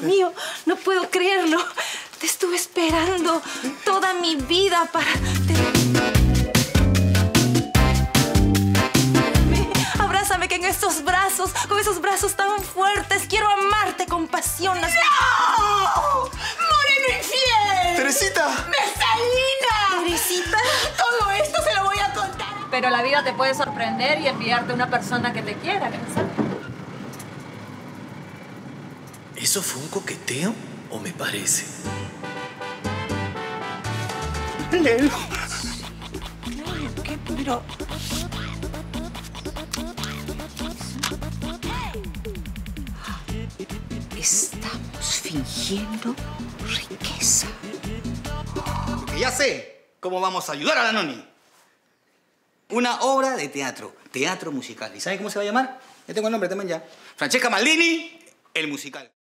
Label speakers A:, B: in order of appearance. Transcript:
A: mío, no puedo creerlo. Te estuve esperando toda mi vida para... Abrázame que en estos brazos, con esos brazos tan fuertes, quiero amarte con pasión.
B: ¡No! ¡Moreno infiel!
C: ¡Teresita!
B: ¡Mesalina!
A: ¿Teresita?
B: Todo esto se lo voy a contar.
D: Pero la vida te puede sorprender y enviarte una persona que te quiera, ¿sabes?
C: ¿Eso fue un coqueteo o me parece?
B: Lelo.
A: ¿Qué? Pero...
B: Estamos fingiendo riqueza.
E: Porque ya sé cómo vamos a ayudar a la Noni. Una obra de teatro, teatro musical. ¿Y sabe cómo se va a llamar? Ya tengo el nombre también ya. Francesca Maldini, el musical.